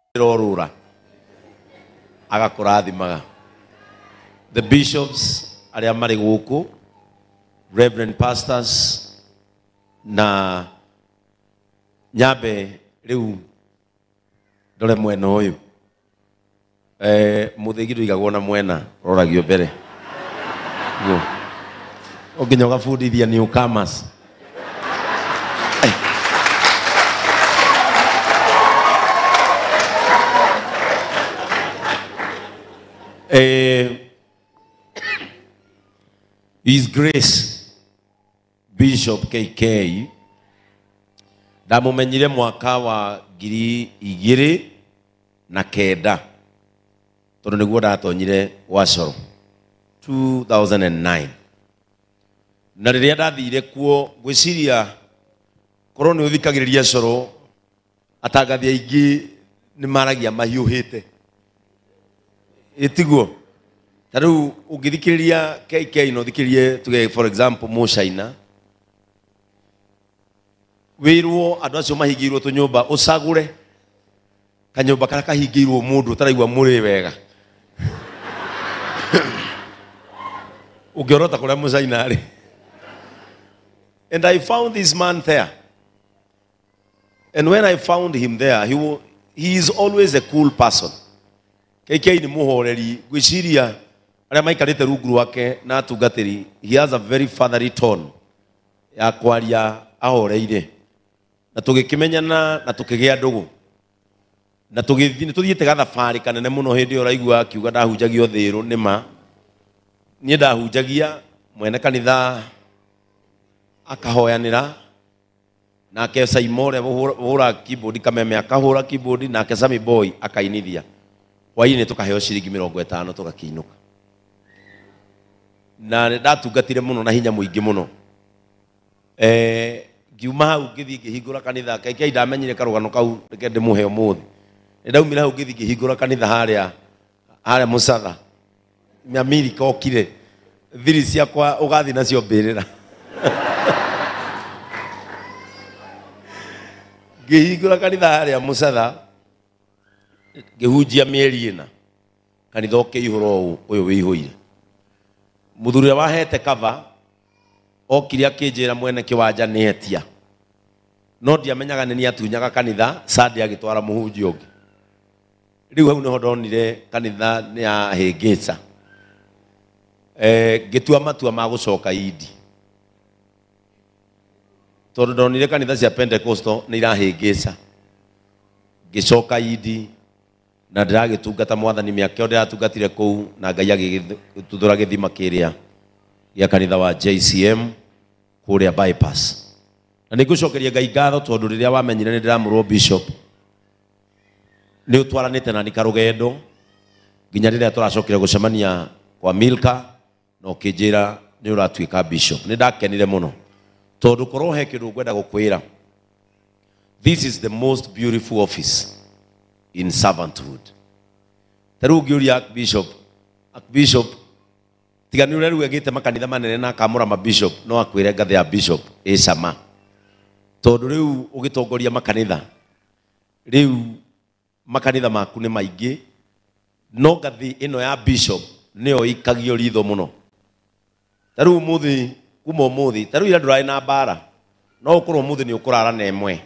rorura agakurathimanga. The bishops aria mari guku, reverend pastors na nyabe riu ndore mwena uyu muthigiru igagwo na mwena roragio mbere go oginya gafundithia newcomers His Grace Bishop KK ndamumenyire mwaka wa 2009 tondu niguo ndatonyire Wacoro 2009 na riria ndathire kuo gwiciria korwo ni uthikagiriria coro atangathi aingi ni maragia mahiuhite itiguo taru ungithikiriria KK no thikirie tuge for example Mushaina wirwo andu acio mahingirwo tunyumba ucagure kanyumba kara kahingirwo mundu taraigwa muri wega ugiorota kuria Mushaina ari. And I found this man there, and when I found him there, he is always a cool person. KK ni muhoreri gwiciria aria maikarite rungu wake na atungatiri. He has a very fatherly tone ya kwaria ahoreire na tugikimenyana na tukigia ndugu na tuthiite gathabari kanene muno hindi yo raigua akiuga ndahunjagio thiru nima nie ndahunjagia mwene kanitha akahoyanira na ke Saimore hura keyboard kameme akahura keyboard na ke Sami Boy akainithia hwaini tukaheo ciringi 50 tugakiinuka na ndatungatire muno na hinya muingi muno ngiuma hau ngithi ngihingura kanitha KK ndamenyire karugano kau reke ndimuhe umuthi ndaumira hau ngithi ngihingura kanitha haria Musatha Amerika okire thiri ciakwa ugathi nacio mbirira ngihingura kanitha haria Musatha ngihunjia mieri ina kanitha ukihuro uyu wihuire muthuri wahete cover okire akinjira mwene kiwanja ni etia no ndiamenyaga ni atunyaga kanitha Sunday agitwara muhunji ungi riu hau niho ndonire kanitha ni ahingisa gitua matua ma gucoka idi tondu ndonire kanitha cia Pentecostal ni irahingisa gicoka idi na ndiragitungata mwathani miaka ndiratungatire kuu na Ngai agituthura githima kiria ya kanitha wa JCM kuria bypass na nigucokeria Ngai ngatho tondu riria wamenyire ni ndiramurwo bishop ni utwaranite na nikarugendo nginya riria turacokire gucemania kwa Milka no kinjira ni uratuika bishop ni ndakenire muno tondu korwo he kindu ngwenda gukwira. This is the most beautiful office in servanthood. Taru ngiuria bishop tigani ure riu agite makanitha manene na akamura ma bishop no akwire ngathe ya bishop icama tondu riu ugitongoria makanitha riu makanitha maku ni maingi no ngathi ino ya bishop nio ikagio ritho muno. Taru muthi kuma muthi taru ira ndurai na bara no ukorwo muthi ni ukurara na emwe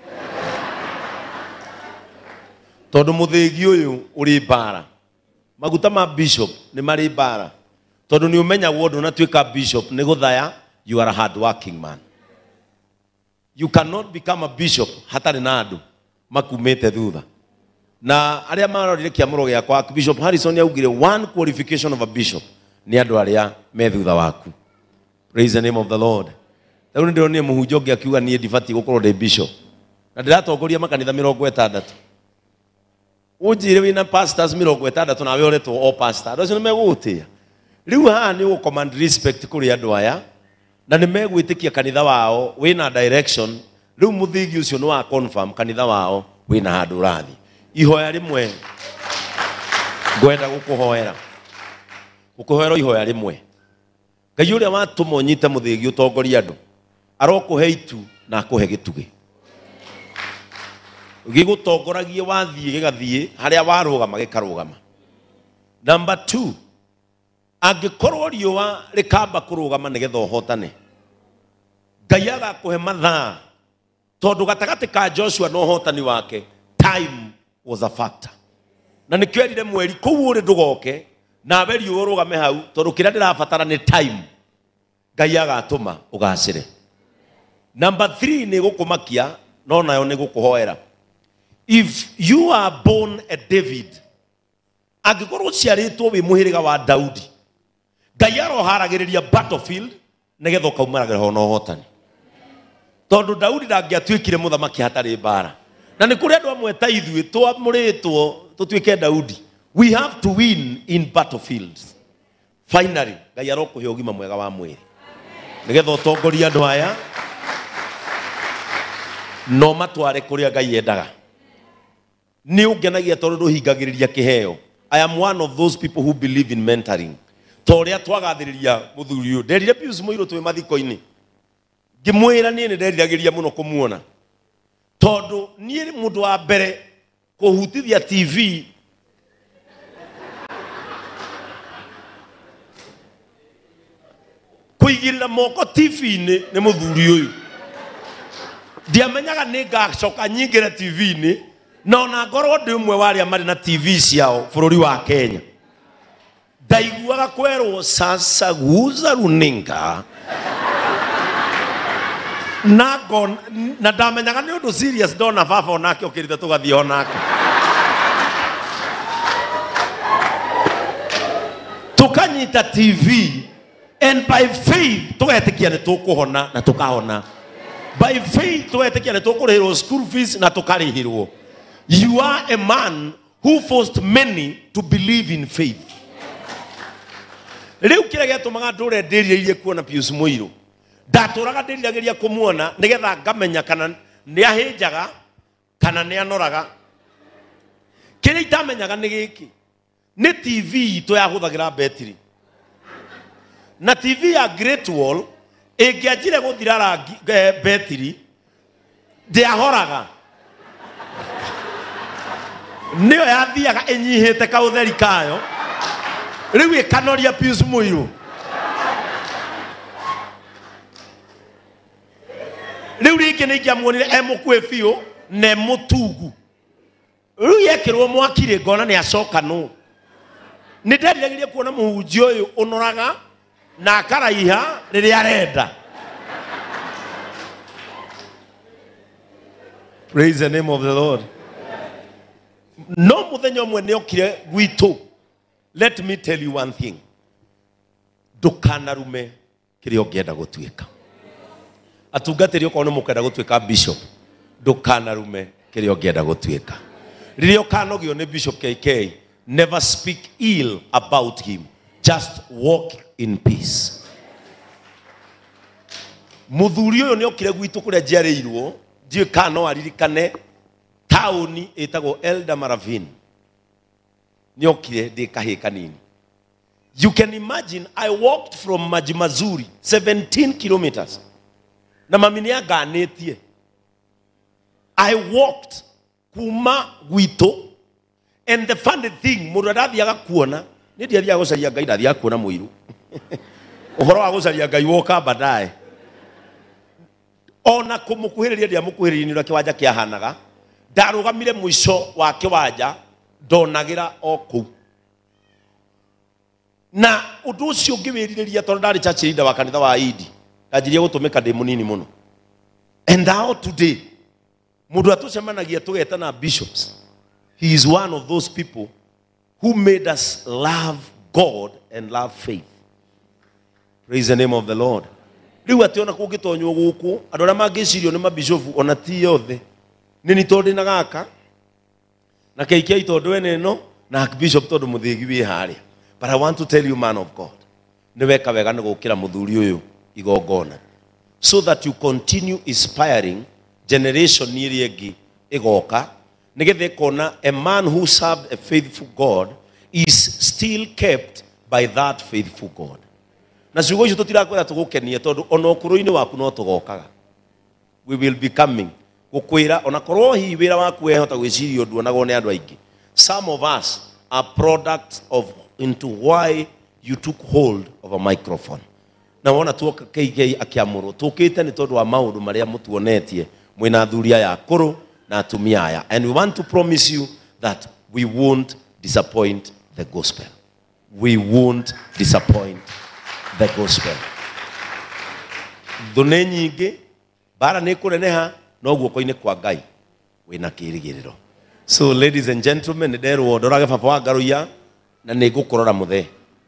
tondu muthigi uyu uri bara maguta ma bishop ni mari bara tondu ni umenya wodo na twika bishop ni guthaya. You are a hard working man. You cannot become a bishop hatari na andu makumete thutha na aria marorire kiamuro giakwa Bishop Harrison yaugire one qualification of a bishop ni andu aria me thutha waku. Praise the name of the Lord. Taru ndio ni muhunjogi akiuga ni ndibati gukorwo ndi bishop na ndiratongoria makanitha 60 ujire wina pastors 60 na weoretwo o pastor ndio ni megutia riu haha ni command respect kuri andu aya na ni megwitikia kanitha wao wina direction riu muthigi ucio no wa confirm kanitha wao wina handu rathi ihoya rimwe gwenda gukuhoera ihoya rimwe Ngai uria watumonyite muthigi utongoria andu arokuhe itu na akuhe gitugi gigutongoragie wathie gigathie haria warugama gikarugama. Number 2, angikorwo riũa rikamba kurugama nigetha ũhotane, Ngai agakuhe mathaa, tondu gatagati ka Joshua no hotani wake, time was a factor. Na nikio erire mweri kuu uri ndugoke na we riũa ũrugame hau, tondu kĩrĩa ndĩrabatara ni time. Ngai agatũma ũgacĩre. Number 3 ni gukumakia, no nayo ni gukuhoera. If you are born a David, angikorwo ciaritwo wi muhiriga wa Daudi, Ngai aroharagĩrĩria battlefield nigetha ũkaumagĩra ho no hotani. Tondu Daudi ndangĩatuĩkire mũthamaki hatarĩ mbara. Na nĩ kũrĩ andũ amwe ta ithuĩ twamũrĩtwo tũtuĩke Daudi. We have to win in battlefields. Finally, Ngai arokũhe ũgima mwega wa mwĩrĩ nigetha ũtongoria andũ aya no matware kũrĩa Ngai endaga. Nĩ ũngenagia tondũ ndũhingagĩrĩria kĩheo. I am one of those people who believe in mentoring. Toria twagathĩrĩria mũthuri ũyũ. Nderire Pius Mũirũ twĩ mathiko-inĩ. Ngĩmwĩra niĩ nĩ nderiragĩria mũno kũmuona. Tondũ niĩ mũndũ wa mbere kũhutithia TV kũigĩrĩra moko TV-inĩ nĩ mũthuri ũyũ. Ndiamenyaga nĩ ngacoka nyingĩre TV-inĩ, no na ngorwo ndĩ ũmwe wa arĩa marĩ na TV ciao bũrũri wa Kenya. Ndaiguaga kwerwo sasa guza runinga na ndamenyaga nĩ ũndũ serious ndona baba onake ũkĩrĩte tũgathiĩ onake. Tukanyita TV and by faith tugetĩkia nĩ tũkũhona na tũkahona. By faith tugetĩkia nĩ tũkũrĩhĩrwo school fees na tũkarĩhĩrwo. You are a man who forced many to believe in faith. Rĩu kĩrĩa gĩatũmaga ndũre ndĩrirĩirie kuona Pius Mũirũ, ndatũraga ndĩriragĩria kũmuona nĩgetha ngamenya kana nĩ ahĩnjaga kana nĩ anoraga. Kĩrĩa itamenyaga nĩ gĩkĩ, nĩ TV itũ yahũthagĩra betiri. Na TV ya Great Wall ĩngĩanjire gũthira betiri ndĩahoraga. Nĩyo yathiaga ĩnyihĩte kaũtheri kayo, rĩu ĩkanoria Pius Mũirũ. Rĩu rĩngĩ nĩ ingĩamuonire mũkuĩ biũ na mũtungu. Rĩu yekĩrwo mwaki ngona nĩ acoka nũ. Nĩ nderiragĩria kuona mũhunjia ũyũ ũnoraga na akaraiha rĩrĩa arenda. Praise the name of the Lord. No muthenya ũmwe nĩ okire gwitũ. Let me tell you one thing. Ndũkanarume kĩrĩa ũngĩenda gũtuĩka. Atungatĩri okorwo nĩ mũkenda gũtuĩka bishop, ndũkanarume kĩrĩa ũngĩenda gũtuĩka. Rĩrĩa ũkanogio nĩ Bishop KK, never speak ill about him. Just walk in peace. Mũthuri ũyũ nĩ okire gwitũ kũrĩa njiarĩirwo, ndiũĩ kana no aririkane taũni ĩtagwo Elda Maravini. Nĩ okire ndĩ kahĩĩ kanini. You can imagine I walked from Maji Mazuri 17 kilometers. Na mami nĩ anganĩtie. I walked kuma gwitũ, and the funny thing, mũndũ ndathiaga kuona, nĩ ndiathiaga gũcaria Ngai, ndathiaga kuona Mũirũ. Ũhoro wa gũcaria Ngai woka baadaye. Ona kũmũkuhĩrĩria ndiamũkuhĩrĩria nĩ ũrĩa kĩwanja kĩahanaga. Ndarũgamire mũico wa kĩwanja ndonagĩra o kũu. Na ũndũ ũcio ngĩwĩrirĩria tondũ ndarĩ church leader wa kanitha wa Idi. Ndanjirie gũtũmĩka ndĩ mũnini mũno. And now today, mũndũ atũcemanagia tũgetana bishops. He is one of those people who made us love God and love faith. Praise the name of the Lord. Rĩu atĩ ona kũngĩtonywo gũkũ, andũ arĩa mangĩcirio nĩ mabishopu ona ti othe. Nĩ ni tondũ na gaka na KK tondũ ene no na bishop tondũ mũthĩgi wĩ harĩa. But I want to tell you, man of God, nĩ weka wega nĩ gũkĩra mũthuri ũyũ igongona, so that you continue inspiring generation ĩrĩa ĩngĩ ĩgoka, nĩgetha ĩkona a man who served a faithful God is still kept by that faithful God. Na ciugo icio tũtirakwenda tũgũkenie tondũ ona ũkũrũ-inĩ waku no tũgokaga. We will be coming. gukwira ona korwo hi wira waku ehota gwiciria undu onago ne andu aingi. Some of us are products of into why you took hold of a microphone. Na wona tuoka KK akiamuru tukite ni tondu wa maundu maria mutuonetie mwina thuria ya kuru na atumia aya, and we want to promise you that we won't disappoint the gospel. We won't disappoint the gospel. Thune nyingi bara ni kuneneha no guoko-ini kwa Ngai wina kirigiriro. So ladies and gentlemen, nderwo ndorage baba wa Ngaruia na ni gukurora muthe.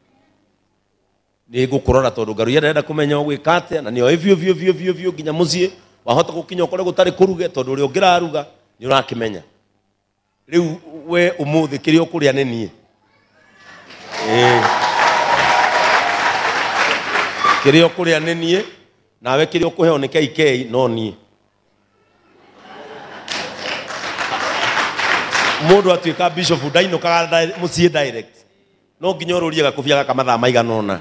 Ni gukurora tondu Ngaruia ndenda kumenya gwika atia na nio ivyo nginya mucie wahota gukinya ukore gutari kuruge tondu uri ungiraruga ni urakimenya. Riu we umuthi kirio kuria ni nie. Kirio kuria ni nie nawe kirio kuheo ni KK no nie. Mundu atuika bishop ndaino kaga mucie direct no nginya ururie gakubia gaka mathaa maigana ona.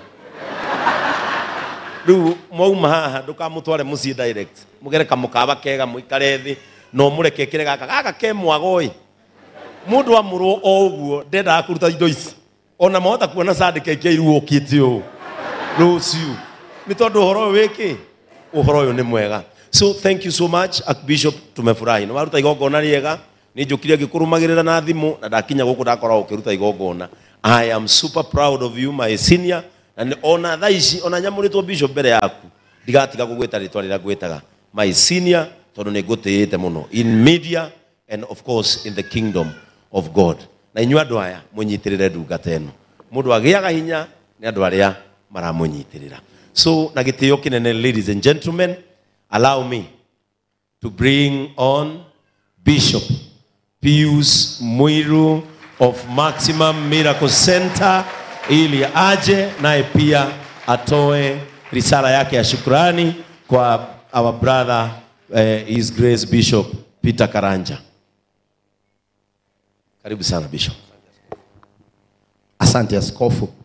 Riu mwauma haha ndukamutware mucie direct mugere kamukaba kega muikare thi no mureke kire gaka ke mwagoi. Mundu amurwo o uguo ndenda kuruta indo ici ona mahota kuona Sadi KK riu okite u ruciu ni tondu horo wiki uhoro uyu ni mwega. So thank you so much Archbishop, tumefurahi no waruta igongona riega ni njukire gikurumagirira na thimu na ndakinya guku ndakora ukiruta igongona. I am super proud of you my senior, and ona thaici ona nyamuritwo bishop mbere yaku ndigatiga gugwita ritwa rira gwitaga my senior tondu ni ngutiite muno in media and of course in the kingdom of God. Na inyu andu aya munyitirire ndungata eno mundu agiaga hinya ni andu aria maramunyitirira. So na gitio kinene, ladies and gentlemen, allow me to bring on Bishop Pius Muiru of Maximum Miracle Center ili aje naye pia atoe risala yake ya shukrani kwa our brother His Grace Bishop Peter Karanja. Karibu sana Bishop. Asante askofu.